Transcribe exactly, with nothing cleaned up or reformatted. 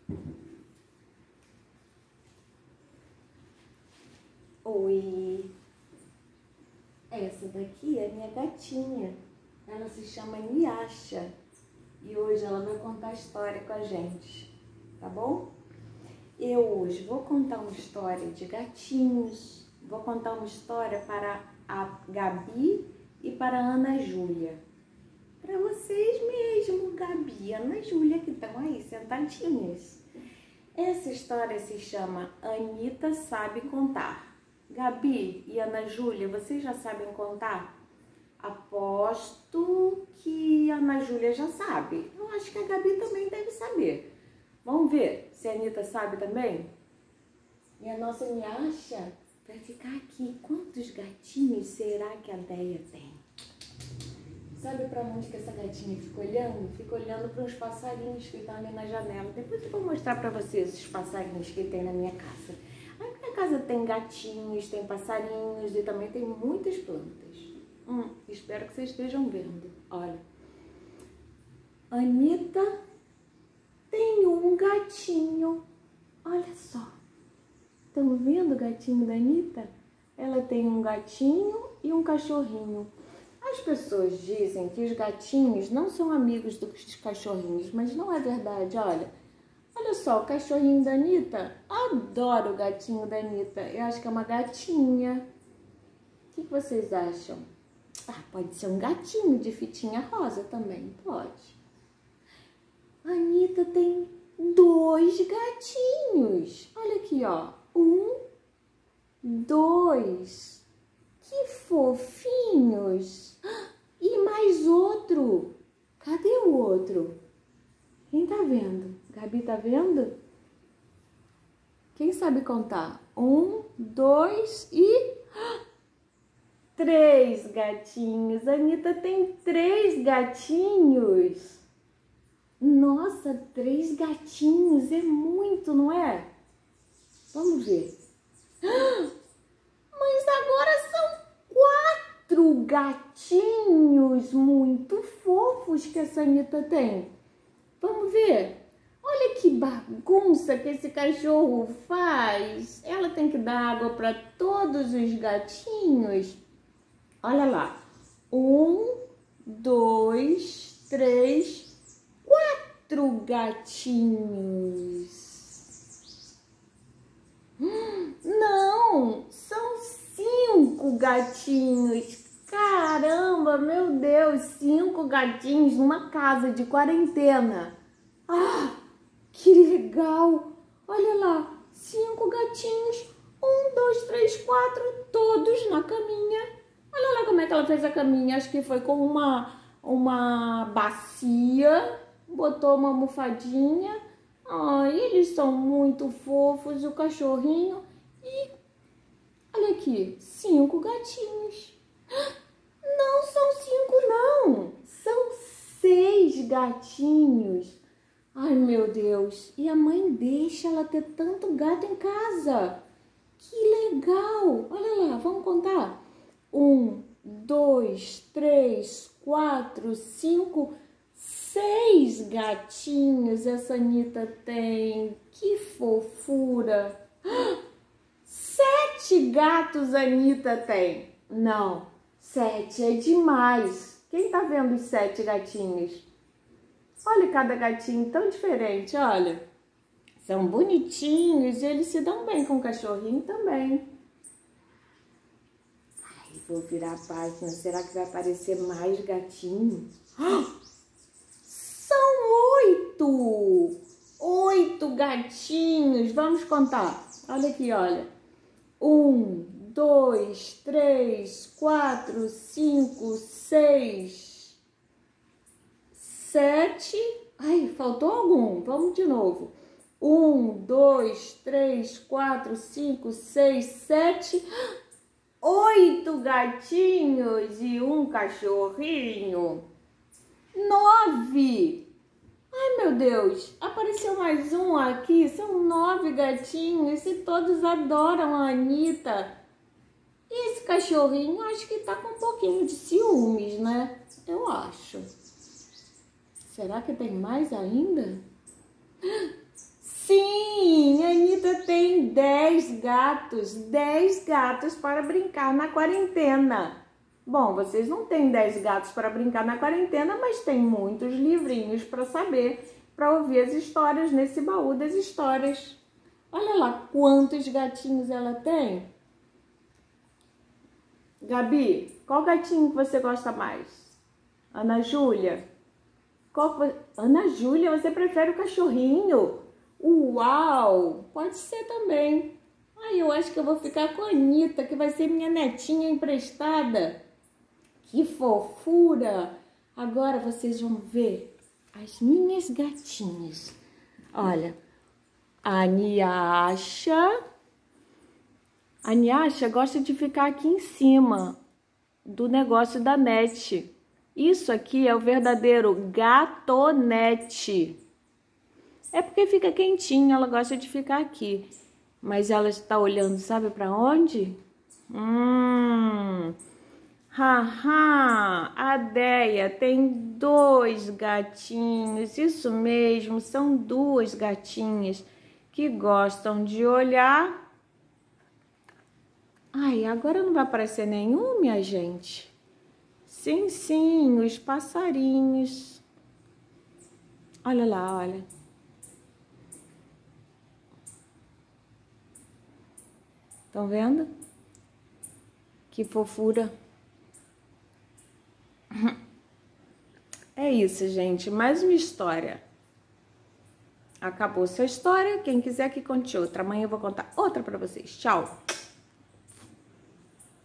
Oi, essa daqui é minha gatinha, ela se chama Niasha e hoje ela vai contar a história com a gente, tá bom? Eu hoje vou contar uma história de gatinhos, vou contar uma história para a Gabi e para a Ana Júlia, para vocês mesmo, Gabi e Ana Júlia, que estão aí sentadinhas. Essa história se chama Anitta Sabe Contar. Gabi e Ana Júlia, vocês já sabem contar? Aposto que a Ana Júlia já sabe. Eu acho que a Gabi também deve saber. Vamos ver se a Anitta sabe também? E a nossa Niasha vai ficar aqui. Quantos gatinhos será que a Deia tem? Sabe para onde que essa gatinha fica olhando? Fica olhando para uns passarinhos que estão ali na janela. Depois eu vou mostrar para vocês os passarinhos que tem na minha casa. A minha casa tem gatinhos, tem passarinhos e também tem muitas plantas. Hum, espero que vocês estejam vendo. Olha, Anitta tem um gatinho. Olha só. Estão vendo o gatinho da Anitta? Ela tem um gatinho e um cachorrinho. As pessoas dizem que os gatinhos não são amigos dos cachorrinhos, mas não é verdade, olha. Olha só, o cachorrinho da Anitta, adoro o gatinho da Anitta. Eu acho que é uma gatinha. O que vocês acham? Ah, pode ser um gatinho de fitinha rosa também, pode. A Anitta tem dois gatinhos. Olha aqui, ó. Um, dois. Que fofinhos! E mais outro! Cadê o outro? Quem tá vendo? Gabi tá vendo? Quem sabe contar? Um, dois e... Três gatinhos! A Anitta tem três gatinhos! Nossa, três gatinhos! É muito, não é? Vamos ver. Mas agora são quatro gatinhos muito fofos que essa Anitta tem. Vamos ver. Olha que bagunça que esse cachorro faz. Ela tem que dar água para todos os gatinhos. Olha lá. Um, dois, três, quatro gatinhos. Não, são cinco gatinhos. Caramba, meu Deus, cinco gatinhos numa casa de quarentena. Ah, que legal. Olha lá, cinco gatinhos. Um, dois, três, quatro, todos na caminha. Olha lá como é que ela fez a caminha. Acho que foi com uma, uma bacia, botou uma almofadinha. Ai, eles são muito fofos, o cachorrinho. E olha aqui, cinco gatinhos. Não são cinco, não. São seis gatinhos. Ai, meu Deus. E a mãe deixa ela ter tanto gato em casa. Que legal. Olha lá, vamos contar. Um, dois, três, quatro, cinco... Seis gatinhos essa Anitta tem. Que fofura. Sete gatos a Anitta tem. Não, sete é demais. Quem tá vendo os sete gatinhos? Olha cada gatinho tão diferente, olha. São bonitinhos e eles se dão bem com o cachorrinho também. Ai, vou virar a página. Será que vai aparecer mais gatinho? Oito! Oito gatinhos! Vamos contar. Olha aqui, olha. Um, dois, três, quatro, cinco, seis, sete. Ai, faltou algum. Vamos de novo. Um, dois, três, quatro, cinco, seis, sete. Oito gatinhos e um cachorrinho. Nove! Ai, meu Deus, apareceu mais um aqui, são nove gatinhos e todos adoram a Anitta. E esse cachorrinho, acho que tá com um pouquinho de ciúmes, né? Eu acho. Será que tem mais ainda? Sim, a Anitta tem dez gatos, dez gatos para brincar na quarentena. Bom, vocês não têm dez gatos para brincar na quarentena, mas tem muitos livrinhos para saber, para ouvir as histórias nesse baú das histórias. Olha lá quantos gatinhos ela tem. Gabi, qual gatinho que você gosta mais? Ana Júlia? Qual... Ana Júlia, você prefere o cachorrinho? Uau! Pode ser também. Ai, eu acho que eu vou ficar com a Anitta, que vai ser minha netinha emprestada. Que fofura! Agora vocês vão ver as minhas gatinhas. Olha, a Niasha. A Niasha gosta de ficar aqui em cima do negócio da net. Isso aqui é o verdadeiro gatonete. É porque fica quentinho, ela gosta de ficar aqui. Mas ela está olhando, sabe para onde? Hum... Haha, a Deia tem dois gatinhos, isso mesmo, são duas gatinhas que gostam de olhar. Ai, agora não vai aparecer nenhum, minha gente? Sim, sim, os passarinhos. Olha lá, olha. Estão vendo? Que fofura. É isso, gente. Mais uma história. Acabou sua história. Quem quiser que conte outra. Amanhã eu vou contar outra pra vocês. Tchau!